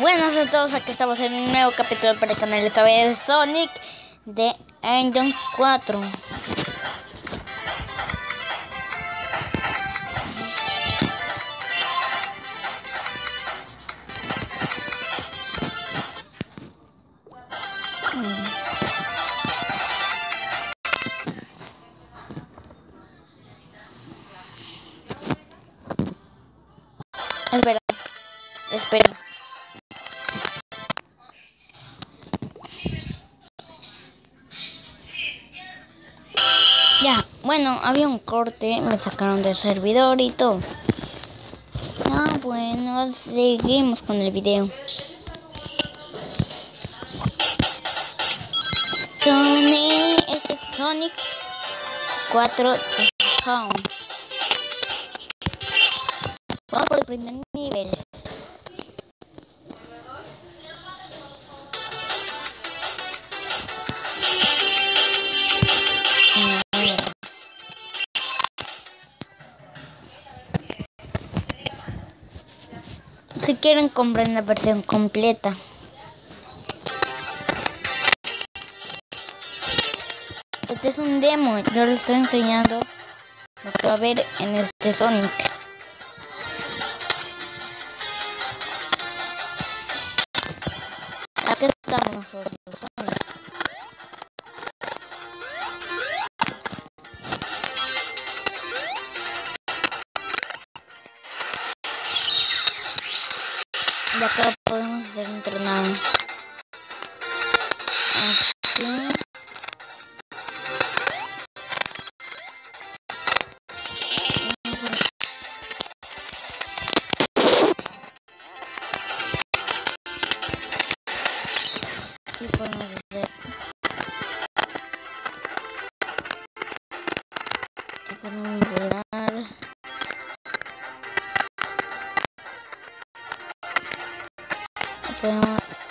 Buenas a todos, aquí estamos en un nuevo capítulo para el canal, esta vez Sonic de Engine 4. Espera. Ya, bueno, había un corte, me sacaron del servidor y todo. Bueno, seguimos con el video. Sonic 4 Town. Vamos por el primer nivel. Si quieren, compren la versión completa. Este es un demo, yo les estoy enseñando lo que va a haber en este Sonic. Aquí estamos nosotros. Y acá podemos hacer un tornado. Así. Y podemos hacer. Y podemos volar. Y podemos